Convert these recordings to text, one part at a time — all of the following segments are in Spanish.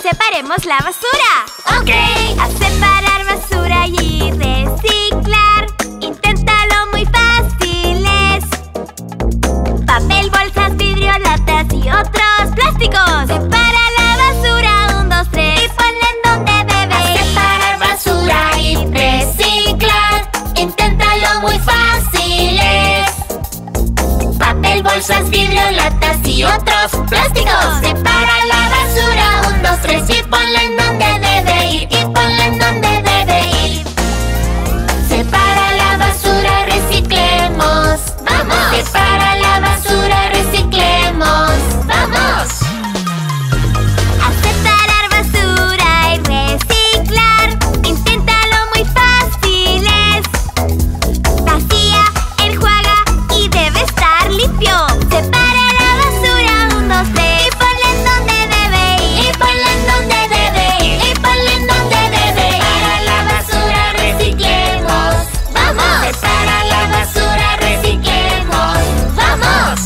separemos la basura. Ok. A separar basura y reciclar. Inténtalo, muy fácil es. Papel, bolsas, vidrio, latas y otros plásticos. Separa la basura, 1, 2, 3 y ponla en donde debe ir. Separar basura y reciclar. Inténtalo, muy fácil es. Papel, bolsas, vidrio, latas y otros plásticos. Separa la basura, 1, 2, 3 y ponla en donde debe ir. Y ponla en donde debe ir. Separa la basura, reciclemos. ¡Vamos! Separa la basura, reciclemos. ¡Vamos! A separar basura y reciclar. Inténtalo, muy fácil es. Vacía, enjuaga y debe estar limpio. Separa la basura, 1, 2, 3 y ponla en donde debe ir. Y ponla en donde debe ir. Y ponla en donde debe ir. Separa la basura, reciclemos. ¡Vamos! Separa la basura, reciclemos. ¡Vamos!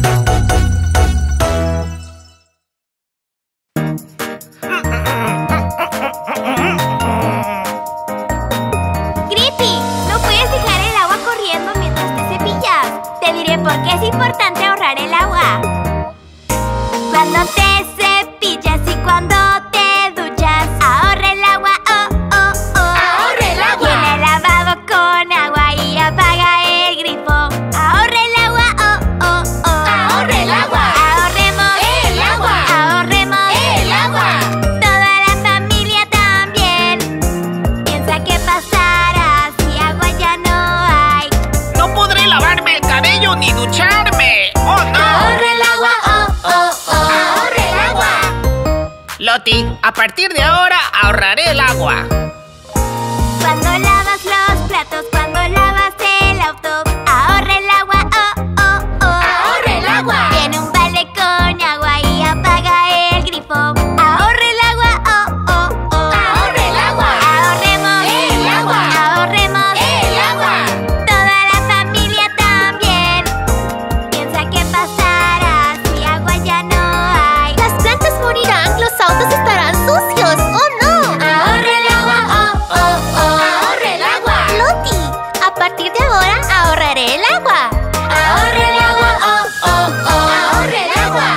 Grippy, no puedes dejar el agua corriendo mientras te cepillas. Te diré por qué es importante ahorrar el agua. Cuando te cepillas y cuando te duchas, ahorra el agua, oh, oh, oh. ¡Ahorra el agua! Llena el lavabo con agua y apaga el grifo. Ahorra el agua, oh, oh, oh. ¡Ahorra el agua! Ahorremos ¡El agua! Ahorremos ¡El agua! toda la familia también. Piensa qué pasará si agua ya no hay. ¡No podré lavarme el cabello ni ducharme! ¡Oh, no! ¡Ahorra el agua! ¡Oh, oh, oh! ¡Ahorra el agua! Loti, a partir de ahora ahorraré el agua. Cuando lavas los platos, cuando lavas el auto, ahorra el agua, oh, oh, oh. ¡Ahorra el agua! Tiene un balde con agua y apaga el grifo. Ahorra el agua, oh, oh, oh. ¡Ahorra el agua! Ahorremos ¡El agua! Ahorremos ¡El agua! toda la familia también. Piensa qué pasará si agua ya no hay. Las plantas morirán, los autos estarán sucios. ¡Oh, no! ¡Ahorra el agua! ¡Oh, oh, oh! ¡Ahorra el agua! Loti, a partir de ahora ahorraré el agua. ¡Ahorra el agua! ¡Oh, oh, oh! ¡Ahorra el agua!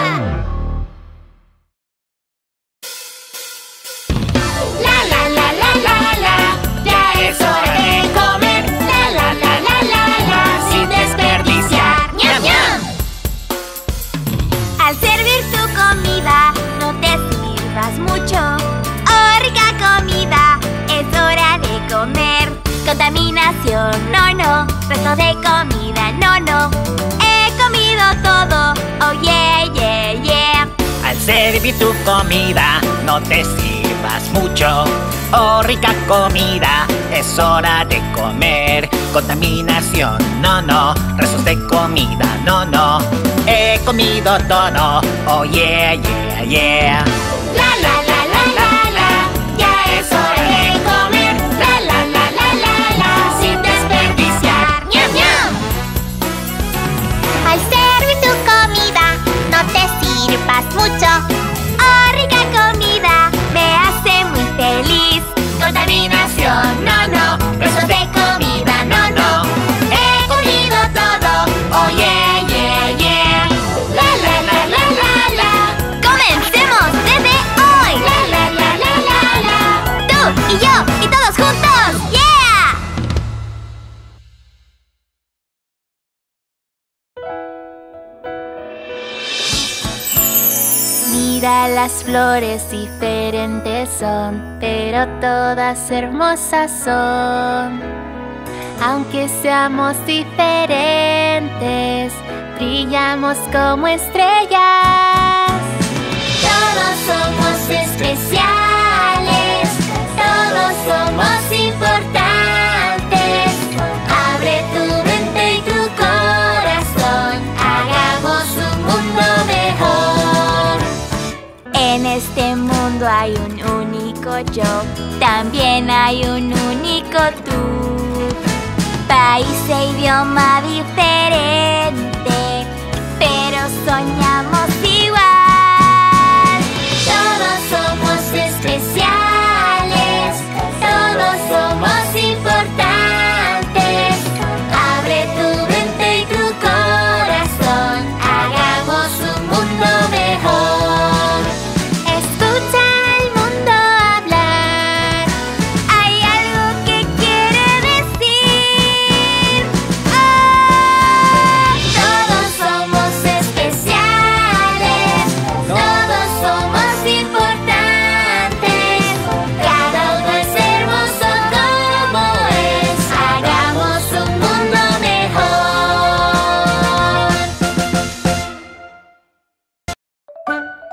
La, la, la, la, la, la. Ya es hora de comer. La, la, la, la, la, la. Sin desperdiciar. ¡Ñam, ñam! Al servir tu comida, no te sirvas mucho. Oh, rica comida, es hora de comer. Contaminación, no, no. Resto de comida, no, no. He comido todo, oh yeah, yeah, yeah. Al servir tu comida, no te sirvas mucho. Oh, rica comida, es hora de comer. Contaminación, no, no. Restos de comida, no, no. He comido todo, oh yeah, yeah, yeah. La, la, la, la, la, la. Ya es hora de comer. La, la, la, la, la, la. Sin desperdiciar. ¡Ñam, ñam! Al servir tu comida, no te sirvas mucho. Oh, rica comida, me hace muy feliz. Contaminación, no, no. Restos de comida, no, no. He comido todo. Oh, yeah, yeah, yeah. La, la, la, la, la, la. ¡Comencemos desde hoy! La, la, la, la, la, la. Tú y yo y todos juntos. ¡Yeah! Mira, las flores diferentes son, pero todas hermosas son. Aunque seamos diferentes, brillamos como estrellas. Todos somos especiales. Todos somos importantes. Abre tu mente y tu corazón. Hagamos un mundo mejor. En este mundo hay un único yo, también hay un único tú. País e idioma diferente, pero soñamos igual. Todos somos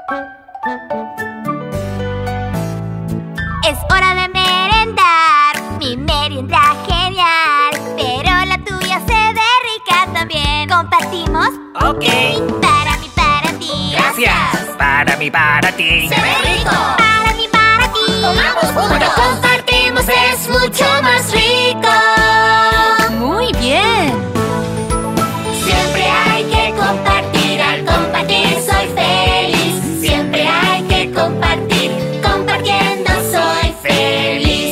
Es hora de merendar, mi merienda genial, pero la tuya se ve rica también. ¿Compartimos? Ok. Para mí, para ti. Gracias. Para mí, para ti. ¡Se ve rico! Para mí, para ti. ¡Comamos juntos! Cuando compartimos es mucho más rico. Muy bien. Siempre hay que compartir, al compartir soy feliz. Siempre hay que compartir, compartiendo soy feliz.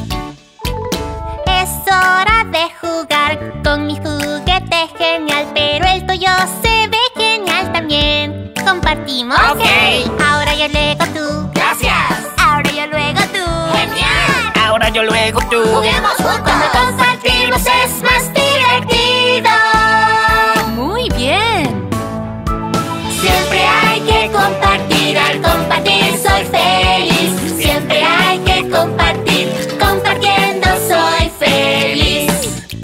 Es hora de jugar con mi juguete genial, pero el tuyo se ve genial también. ¿Compartimos? Ok. Ahora yo luego tú. Gracias. Ahora yo luego tú. Genial. Ahora yo luego tú. Juguemos juntos. Cuando compartimos es más divertido. Muy bien. Siempre hay que compartir, al compartir soy feliz. Siempre hay que compartir, compartiendo soy feliz.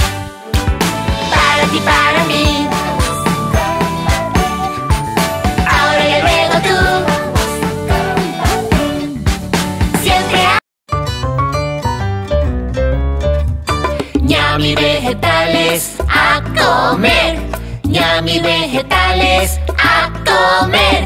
Para ti, para mí. Ahora y luego tú. Siempre hay... Ñami vegetales a comer. Ñami vegetales a comer.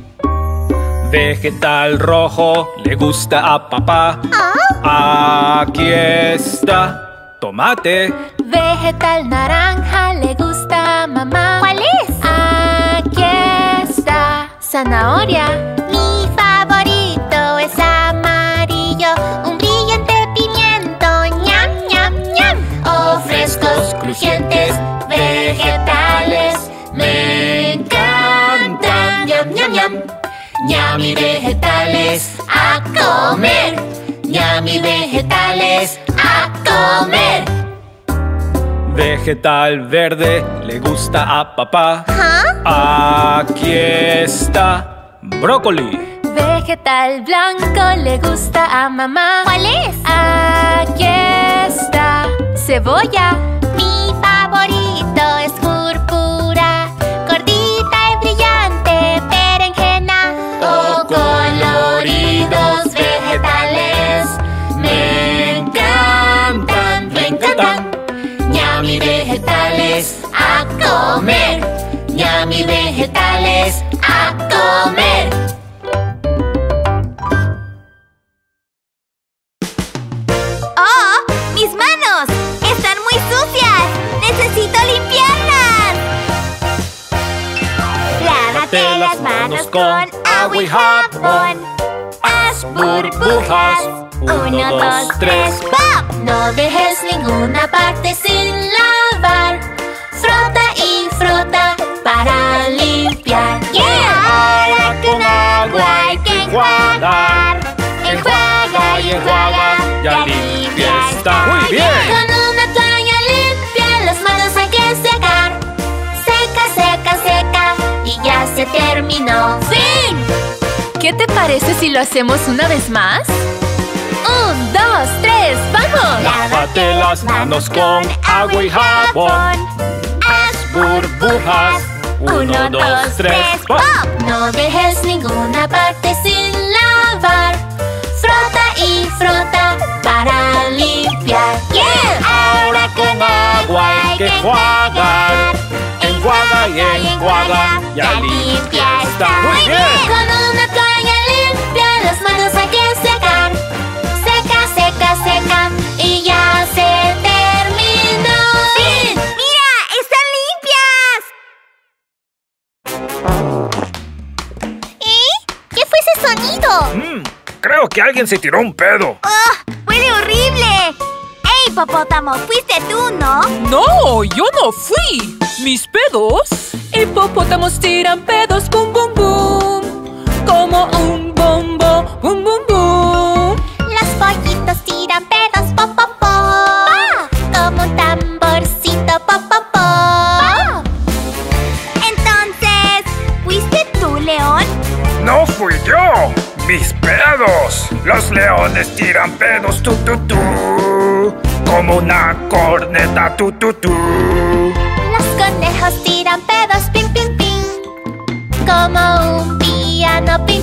Vegetal rojo le gusta a papá. Aquí está. Tomate. Vegetal naranja le gusta a mamá. ¿Cuál es? Aquí está. Zanahoria. Mi favorito es amarillo, un brillante pimiento. Ñam, ñam, ñam. Oh, frescos, crujientes, vegetales me encantan. Ñam, ñam, ñam. Ñami vegetales a comer. Ñami vegetales a comer. Vegetal verde le gusta a papá. Aquí está. Brócoli. Vegetal blanco le gusta a mamá. ¿Cuál es? Aquí está. Cebolla. Mi favorito es púrpura, gordita y brillante, berenjena. Oh, coloridos vegetales me encantan, me encantan. Ñami vegetales a comer. Ñami vegetales a comer. ¡Oh! ¡Mis manos! ¡Están muy sucias! ¡Necesito limpiarlas! Lávate las manos con agua y jabón. Haz burbujas. 1, 2, 3, ¡pop! No dejes ninguna parte sin lavar. Frota y frota para limpiar. Ahora con agua hay que enjuagar. Enjuaga y enjuaga. Ya limpia está. Muy bien. Con una toalla limpia las manos hay que secar. Seca, seca, seca y ya se terminó. ¡Fin! ¿Qué te parece si lo hacemos una vez más? 1, 2, 3, ¡vamos! Lávate las manos con agua y jabón. Haz Burbujas. 1, 2, 3, ¡pop! No dejes ninguna parte sin lavar. Frota y frota para limpiar. Ahora con agua hay que enjuagar. Enjuaga y enjuaga. Ya limpia está. Muy bien. Con una toalla limpia las manos hay que secar. Seca, seca, seca y ya se terminó. ¡Fin! ¡Mira! ¡Están limpias! ¿Eh? ¿Qué fue ese sonido? Creo que alguien se tiró un pedo. ¡Oh! ¡Huele horrible! ¡Ey, hipopótamo! ¿Fuiste tú, no? No, yo no fui. Mis pedos. Hipopótamos tiran pedos, bum, bum, bum. Como un bombo, bum, bum, bum. Los pollitos tiran pedos, po, po, po. Como un tamborcito, po, po, po. Entonces, ¿fuiste tú, león? No fui yo. Mis pedos. Los leones tiran pedos, tu, tu, tu. Como una corneta, tu, tu, tu. Los conejos tiran pedos, ping, ping, ping. Como un piano, ping,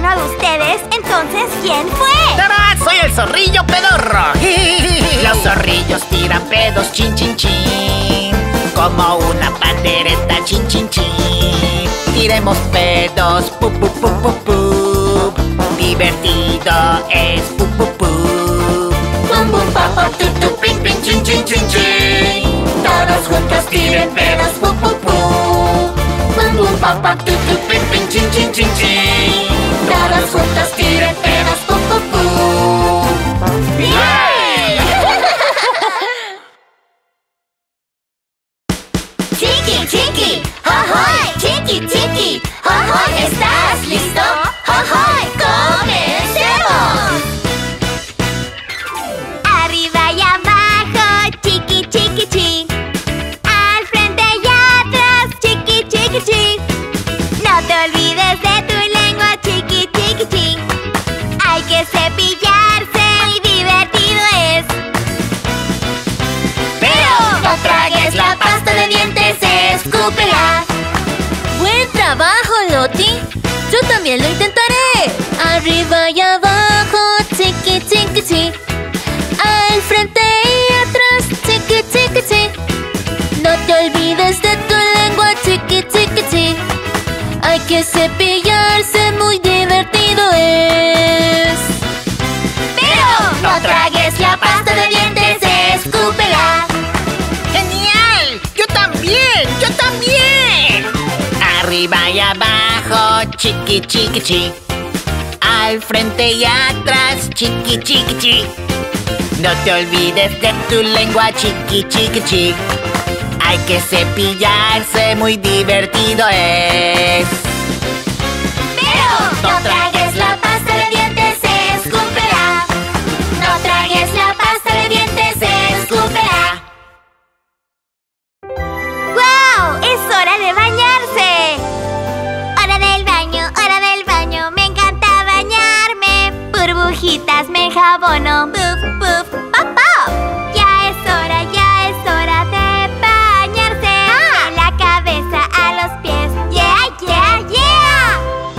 uno de ustedes, entonces, ¿quién fue? ¡Tarán! ¡Soy el zorrillo pedorro! Los zorrillos tiran pedos, chin, chin, chin. Como una pandereta, chin, chin, chin. Tiremos pedos, pup, pup, pup, pup, pup. Divertido es, pup, pup, pup. Bum bum pop pop tu tu ping ping chin chin chin chin. Todos juntos tiren pedos pu pu pu. Bum bum pop pop tu tu ping ping chin chin chin chin. Todos juntos tiren pedos pu pu pu. ¡Yay! Chiqui chiqui, ¡ahoy! Chiqui chiqui, ¡ahoy! ¿Estás listo? ¡Ahoy! ¡Comencemos! Arriba y abajo, chiqui, chiqui, chi. Al frente y atrás, chiqui, chiqui, chi. No te olvides de tu lengua, chiqui, chiqui, chi. Hay que cepillarse, muy divertido es. Pero no tragues la pasta de dientes, escúpela. ¡Buen trabajo, Loti! Yo también lo intentaré. Arriba y abajo, chiqui, chiqui, chi. Al frente y atrás, chiqui, chiqui, chi. No te olvides de tu lengua, chiqui, chiqui, chi. Hay que cepillarse, muy divertido es. Pero no tragues la pasta de dientes, escúpela. ¡Genial! ¡Yo también! ¡Yo también! Arriba y abajo, chiqui, chiqui, chi. Al frente y atrás, chiqui, chiqui, chi. No te olvides de tu lengua, chiqui, chiqui, chi. Hay que cepillarse, muy divertido es. Pero no tragues la pasta de dientes, escúpela. No tragues la pasta de dientes, escúpela. ¡Wow! ¡Es hora de bañarse! Hora del baño, me encanta bañarme. Burbujitas me enjabono. ¡Puf, puf, pop, pop! Ya es hora de bañarse. De la cabeza a los pies. ¡Yeah, yeah, yeah!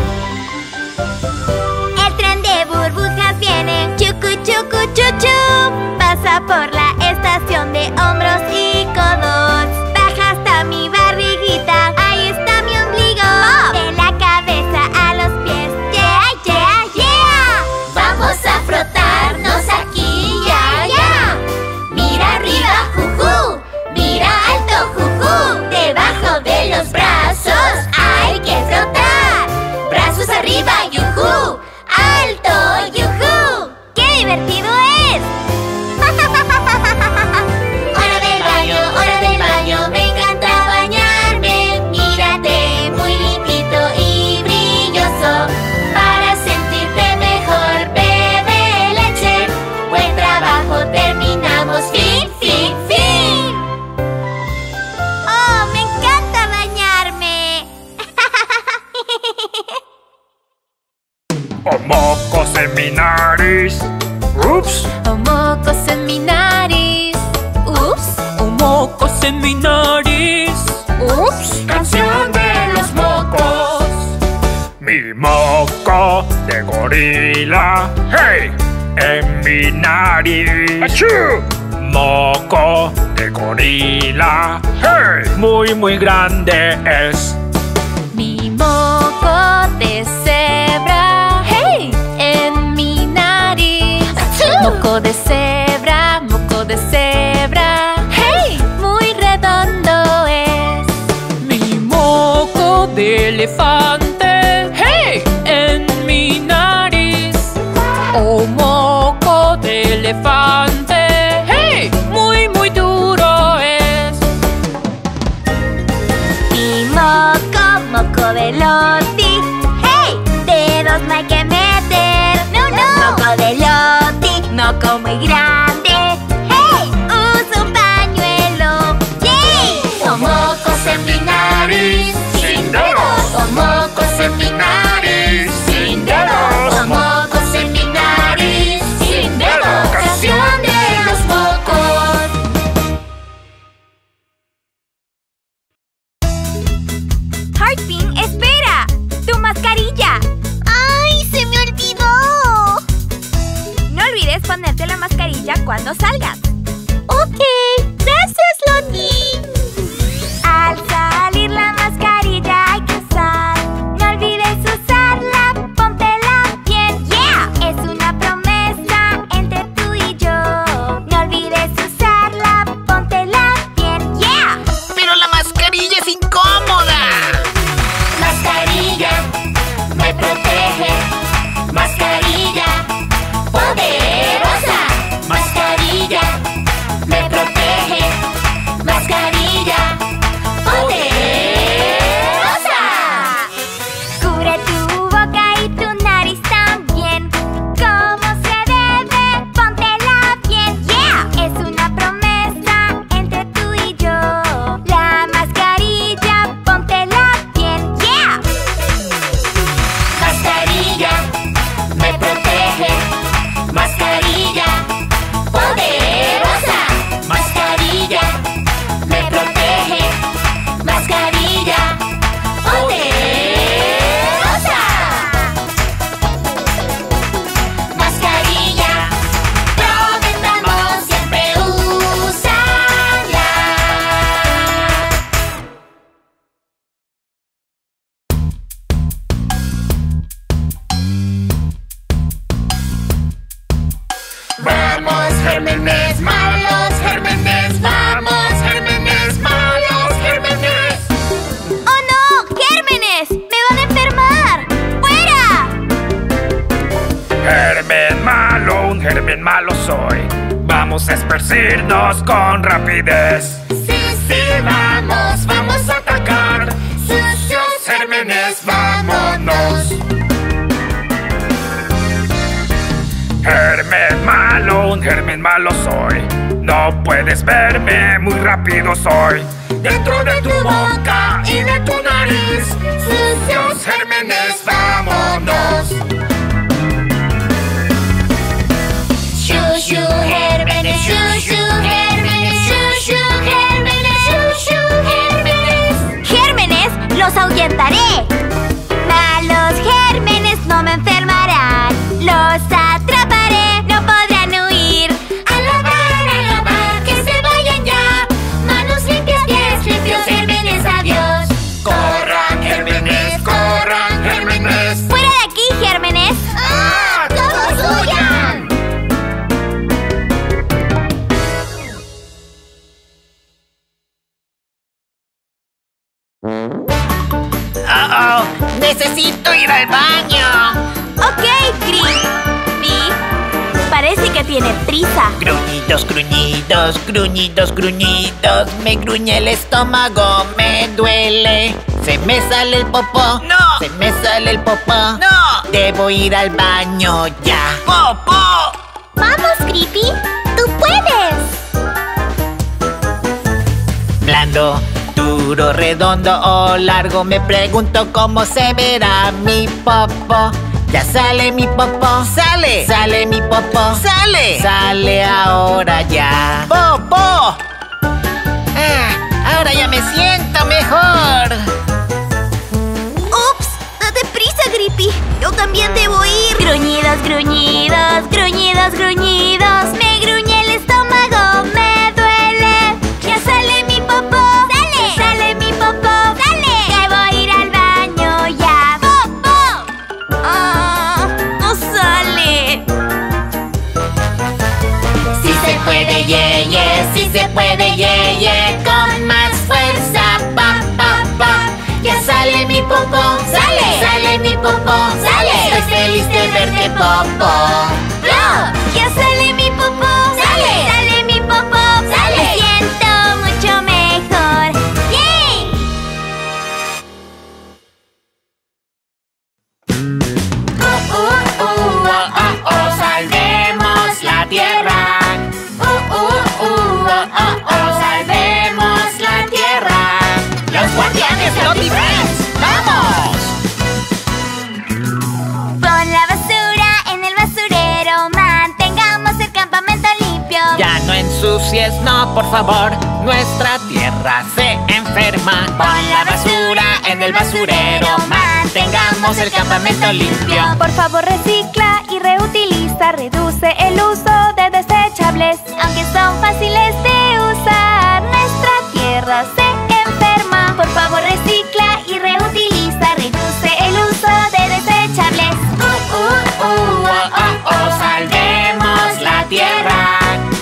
El tren de burbujas viene. Chucu, chucu, chuchu. Pasa por la estación de hombros y codos. Baja hasta mi barriguita. Ahí está mi ombligo. De la cabeza a los pies. Yeah, yeah, yeah. Vamos a frotarnos aquí, ya, ya. Mira arriba, juju. Mira alto, juju. Debajo de los brazos hay que frotar. Brazos arriba, yujú. Alto, yujú. ¡Qué divertido es! Hora del baño, me encanta bañarme. Mírate muy limpito y brilloso. Para sentirte mejor, bebe leche. Buen trabajo, terminamos. Fin, fin, fin. ¡Oh, me encanta bañarme! ¡Oh, mocos en mi nariz! ¡Ups! Oh, mocos en mi nariz. Ups. Oh, mocos en mi nariz. Ups. ¡Canción de los mocos! Mi moco de gorila, ¡hey! En mi nariz. ¡Achú! Moco de gorila, ¡hey! Muy, muy grande es. Mi moco de cebra. ¡Hey! En mi nariz. Moco de cebra, moco de cebra. ¡Hey! Muy redondo es. Mi moco de elefante. ¡Hey! En mi nariz. Oh, moco de elefante. ¡Hey! Muy, muy duro es. Mi moco, moco de Loti. ¡Hey! Dedos no hay que meter. ¡No, no! Moco de Loti, moco muy grande. ¡Hey! Usa un pañuelo. ¡Yay! Oh, mocos en mi nariz, sin dedos. Oh, mocos en mi nariz, sin dedos. Oh, mocos en mi nariz, sin dedos. Canción de los mocos. Heartbeat, espera. ¡Tu mascarilla! ¡Ay, se cuando salgas. Ok, gracias, Loti. Al salir la mascarilla hay que usar. No olvides usarla, póntela bien. ¡Yeah! Es una promesa entre tú y yo. No olvides usarla, póntela bien. ¡Yeah! Pero la mascarilla es incómoda. Mascarilla me protege. Mascarilla poderosa. Mascarilla me protege. Mascarilla poderosa. Cubre tu boca y tu nariz también. Como se debe, póntela bien. ¡Yeah! Es una promesa entre tú y yo. La mascarilla, póntela bien. ¡Yeah! Mascarilla me protege. Mascarilla poderosa. Mascarilla me protege. Mascarilla poderosa. Mascarilla, prometamos siempre usarla. Vamos, gérmenes malos, gérmenes, vamos, gérmenes malos, gérmenes. ¡Oh no! ¡Gérmenes! ¡Me van a enfermar! ¡Fuera! Un germen malo soy. Vamos a esparcirnos con rapidez. Sí, vamos a atacar. Sucios gérmenes, vámonos. Un germen malo soy. No puedes verme, muy rápido soy. Dentro de tu boca y de tu nariz, sucios gérmenes, vámonos. Shushu gérmenes, shushu gérmenes, shushu gérmenes, shushu gérmenes. ¡Gérmenes! ¡Los ahuyentaré! Malos gérmenes no me enfermarán. Los atraparé, no podrán huir. Alabar, que se vayan ya. Manos limpias, pies limpios, gérmenes, adiós. Corran, gérmenes, corran, gérmenes. ¡Fuera de aquí, gérmenes! ¡Ah! ¡Todos huyan! Oh, necesito ir al baño. Ok, Gris. Parece que tiene prisa. Gruñidos, gruñidos, gruñidos, gruñidos. Me gruñe el estómago, me duele. Se me sale el popó. ¡No! Se me sale el popó. ¡No! Debo ir al baño ya. ¡Popó! ¡Vamos, Creepy! ¡Tú puedes! Blando, duro, redondo o largo. Me pregunto cómo se verá mi popó. Ya sale mi popó. ¡Sale! ¡Sale mi popó! ¡Sale! ¡Sale ahora ya! ¡Popó! Ahora ya me siento mejor. ¡Ups! ¡Date prisa, Creepy! ¡Yo también debo ir! Gruñidos, gruñidos, gruñidos, gruñidos. Me gruñe el estómago, me duele. ¡Ya sale mi popó! ¡Sale! ¡Sale mi popó! ¡Sale! Debo ir al baño ya. ¡Popó! ¡Ah! ¡No sale! Si se puede, si se puede, con más fuerza, pa, pa, pa. Ya sale mi popó, sale, sale mi popó, sale. Estoy feliz de verte, popó. ¡No! ¡Ya sale mi popó! ¡Sale! ¡Sale mi popó! ¡Sale! Me siento mucho mejor. ¡Yay! Salvemos la tierra. Salvemos la tierra. ¡Los guardianes de Loti Friends! ¡Vamos! Pon la basura en el basurero. Mantengamos el campamento limpio. Ya no ensucies, no, por favor. Nuestra tierra se enferma. Pon la basura en el basurero. Mantengamos el campamento limpio. Por favor, recicla y reutiliza. Reduce el uso de desechables. desechables, aunque son fáciles de usar, nuestra tierra se enferma. Por favor, recicla y reutiliza, reduce el uso de desechables. Salvemos la tierra.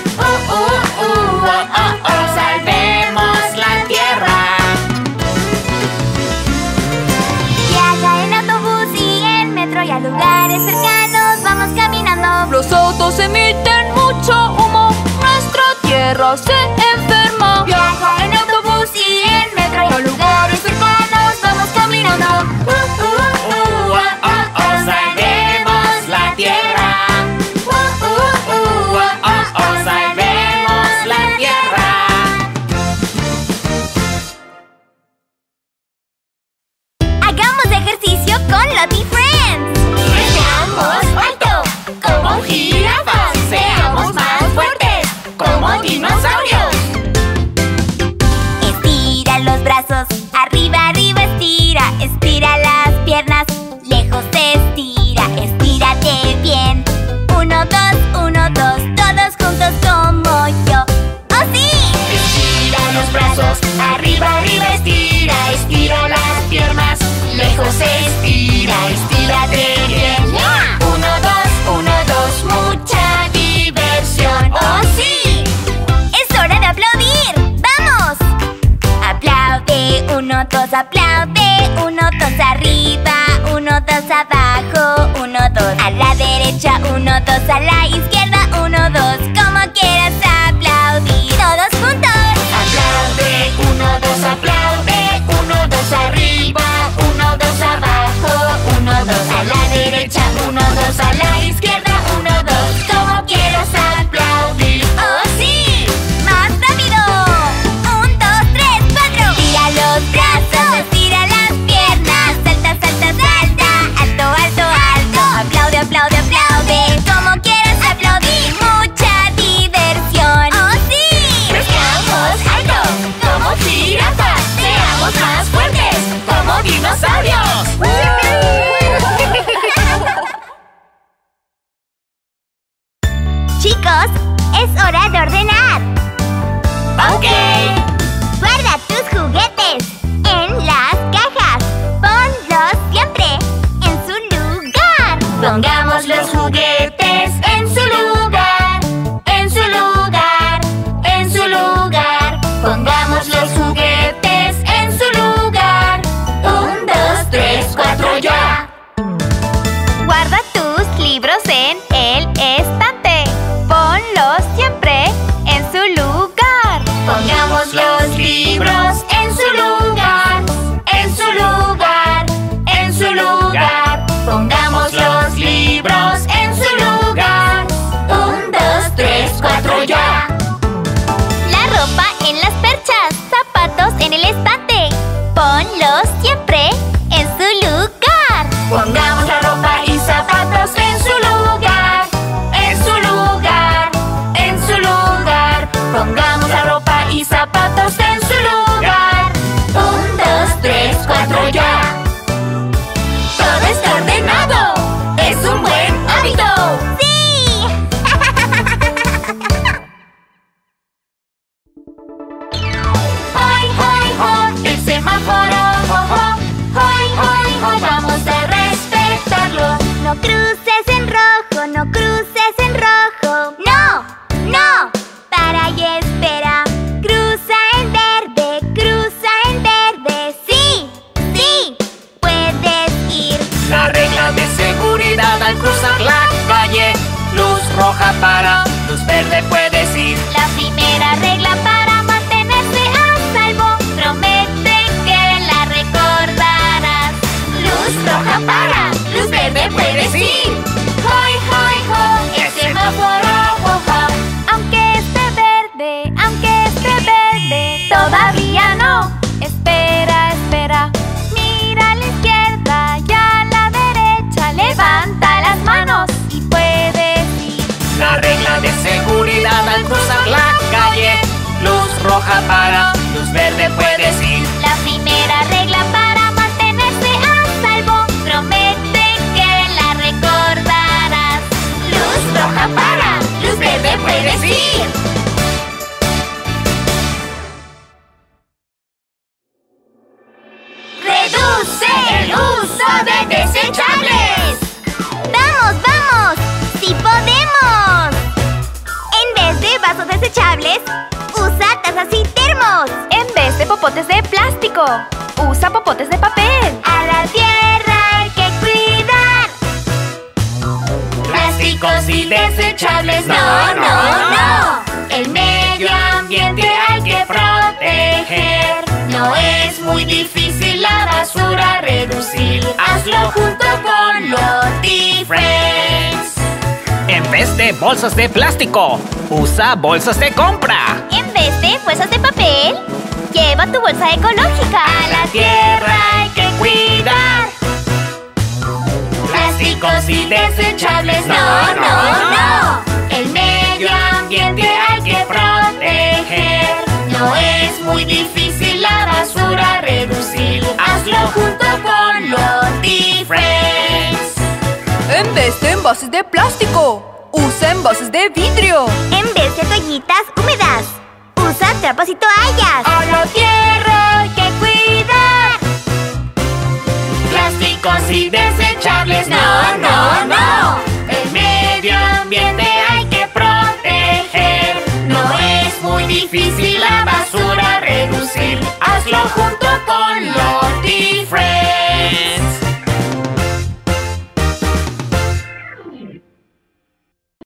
Salvemos la tierra. Viaja en autobús y en metro y a lugares cercanos vamos caminando. Los autos emiten mucho humo, nuestra tierra se enferma. Viaja en autobús y en metro y a lugares cercanos vamos caminando. Salvemos la tierra. Salvemos la tierra. Hagamos ejercicio con Lottie Friends. Seamos alto, como jirafas. Seamos más fuertes, como dinosaurios. Estira los brazos, arriba, arriba, estira. Estira las piernas, lejos estira. Estírate bien. 1, 2, 1, 2, todos juntos como yo. ¡Oh, sí! Estira los brazos, arriba, arriba, estira. Estira las piernas, lejos estira. Estírate bien. 1, 2, 1, 2, mucha diversión. ¡Oh, sí! ¡Es hora de aplaudir! ¡Vamos! Aplaude, 1, 2, aplaude. 1, 2, arriba, 1, 2, abajo. 1, 2, a la derecha, 1, 2, a la izquierda. 1, 2, como quieras aplaudir. ¡Todos juntos! Aplaude, 1, 2, aplaude. 1, 2, arriba, 1, 2, abajo. 1, 2, a la derecha, 1, 2, a la izquierda. 1, 2, como quieras aplaudir. ¡Oh, sí! ¡Más rápido! 1, 2, 3, 4. Tira los brazos, estira las piernas. Salta, salta, salta. Alto, alto, alto. Aplaude, aplaude, aplaude. Como quieras aplaudir. Mucha diversión. ¡Oh, sí! Seamos altos, como jirafas. Seamos más fuertes, como dinosaurios. Chicos, es hora de ordenar. Ok. Guarda tus juguetes en las cajas. Ponlos siempre en su lugar. Pongamos los juguetes en su lugar. En su lugar. En su lugar. Pongamos los juguetes en su lugar. 1, 2, 3, 4, ya. Guarda tus libros en el estante. Ponlos siempre en su lugar. Pongamos los libros en su lugar. En su lugar. En su lugar. Pongamos los libros en su lugar. 1, 2, 3, 4, ya. La ropa en las perchas. Zapatos en el estante. Ponlos siempre en su lugar. Pongamos la ropa y zapatos en su lugar. En su lugar. En su lugar. Pongamos la ropa y zapatos en su lugar. 1, 2, 3, 4, ya. Todo está ordenado. Es un buen hábito. ¡Sí! ¡Hoy, hoy, hoy! El semáforo, oh, oh. ¡Hoy, hoy, hoy! Vamos a respetarlo. No cruces en rojo, no cruces en rojo. ¡No! ¡No! Para y espera. Cruza en verde, sí, sí, puedes ir. La regla de seguridad al cruzar la calle. Luz roja para, luz verde puedes ir. La primera regla para mantenerse a salvo. Promete que la recordarás. Luz roja para, luz verde puedes ir. ¡Hoy, hoy, hoy! El semáforo, oh, oh. Aunque esté verde, todavía no. Espera, espera. Mira a la izquierda y a la derecha. Levanta las manos y puedes ir. La regla de seguridad el uso de desechables! ¡Vamos, vamos! ¡Sí podemos! En vez de vasos desechables, usa tazas y termos. En vez de popotes de plástico, usa popotes de papel. A la tierra hay que cuidar. Plásticos y desechables, no, no, no. El medio ambiente hay que proteger. No es muy difícil la basura reducir. Hazlo junto con Lottie Friends. En vez de bolsas de plástico, usa bolsas de compra. En vez de bolsas de papel, lleva tu bolsa ecológica. A la tierra hay que cuidar. Plásticos y desechables, no, no, no. El medio ambiente hay que proteger. No es muy difícil la basura reducir. Hazlo junto con Lottie Friends. En vez de envases de plástico, usa envases de vidrio. En vez de toallitas húmedas, usa trapos y toallas. A la tierra hay que cuidar. Plásticos y desechables, no,